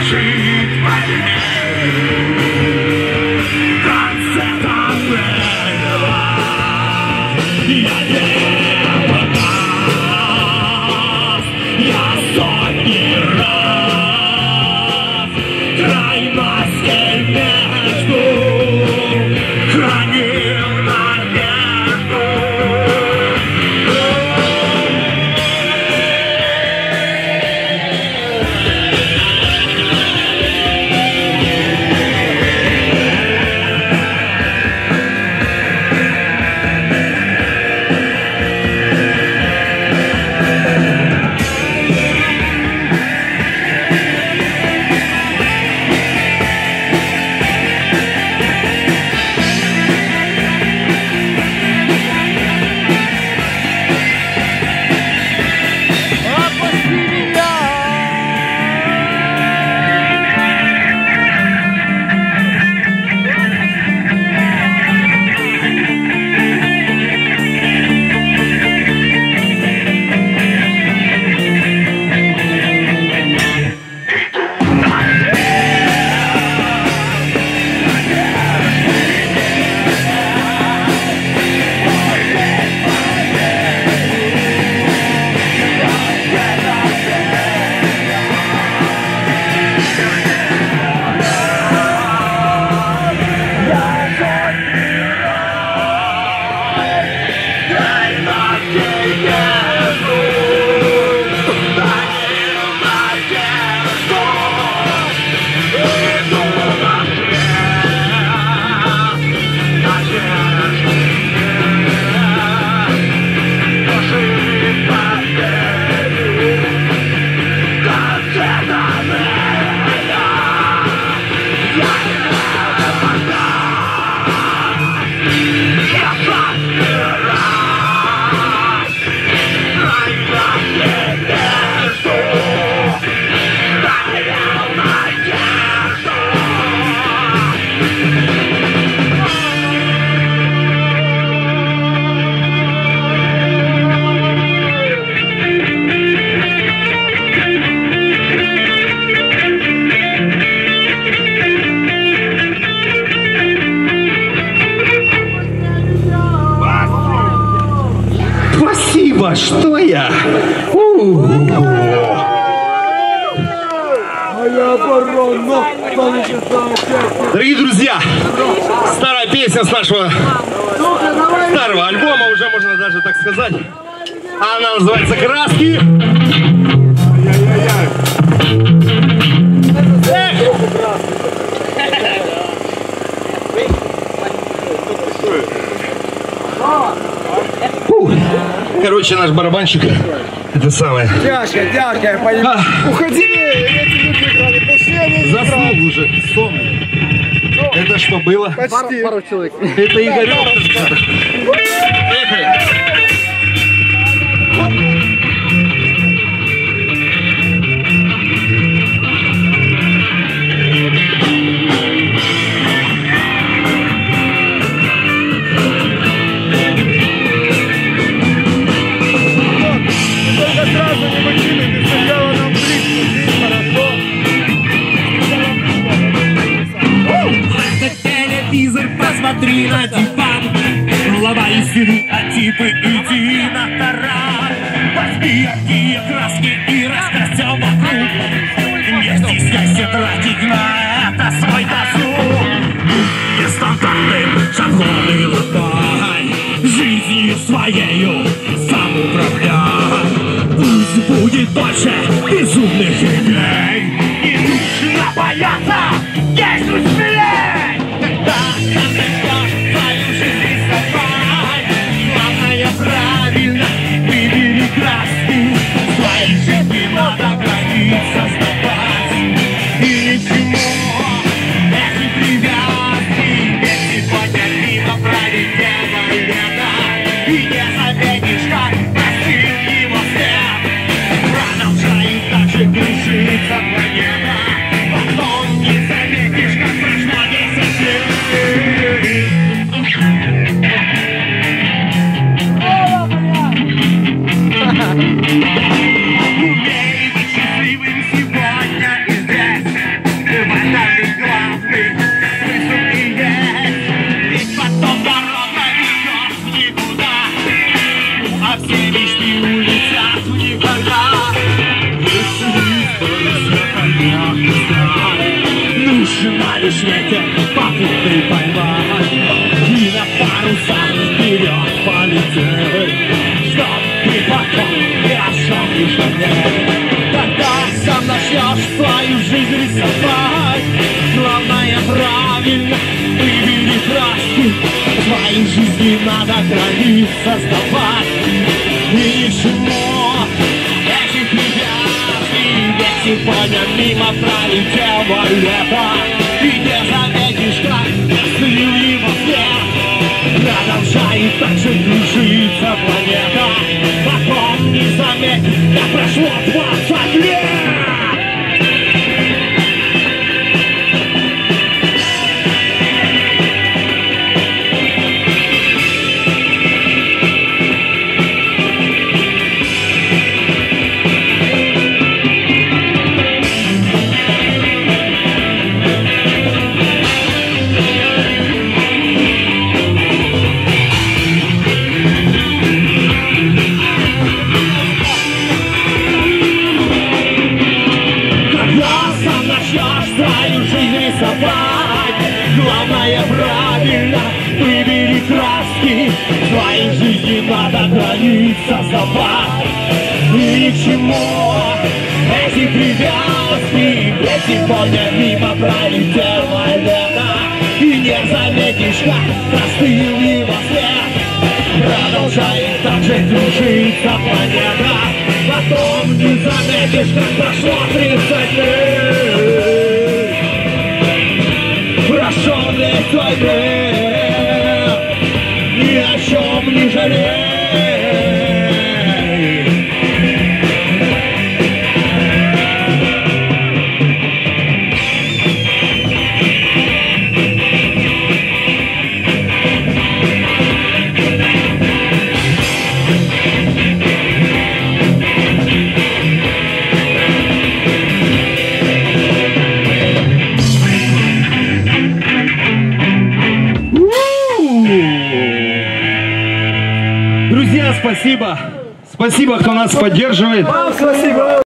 Что я? Дорогие друзья, старая песня с нашего старого альбома, уже можно даже так сказать. Она называется «Краски». Короче, наш барабанщик, это самое. Тяжко, я понимаю. Уходи, эти люди играли, пошли они. Заснул уже, сонный. Это что было? Почти. Пару человек. Это Игорек. Поехали. Посмотри на диван, ломай стереотипы, иди на таран. Возьми яркие краски и раскрасил вокруг. Не стесняйся тратить на это свой досуг. Нестандартным шаблоны ломай, жизнью своею сам управляй. Пусть будет больше безумных идей. Не нужно бояться, действуй смелей. Правильно, выбери краски. Свои жизни надо границ создавать. И ничему эти привязки. Ведь сегодня мимо пролетело лето. И не заметишь, как простил его след. Продолжай лишь ветер попутный поймать и на парусах вперед полететь, чтоб ты потом хорошо не жалел. Когда сам начнешь свою жизнь рисовать, главное правильно выбери краски. В своей жизни надо границ создавать. И ничего этих препятствий, ведь сегодня мимо пролетело лето. И не заметишь, как остыл его свет. Продолжает так же кружиться планета. Потом не заметишь, как прошло 20 лет. Главное правильно выбери краски. В твоей жизни надо границ создавать. И ничего эти препятствий, ведь сегодня мимо пролетело лето. И не заметишь, как простыл его свет. Продолжает так же кружиться планета. Потом не заметишь, как прошло 30 лет. Прошел весь твой грех, ни о чем не жалей. Друзья, спасибо. Спасибо, кто нас поддерживает. Спасибо.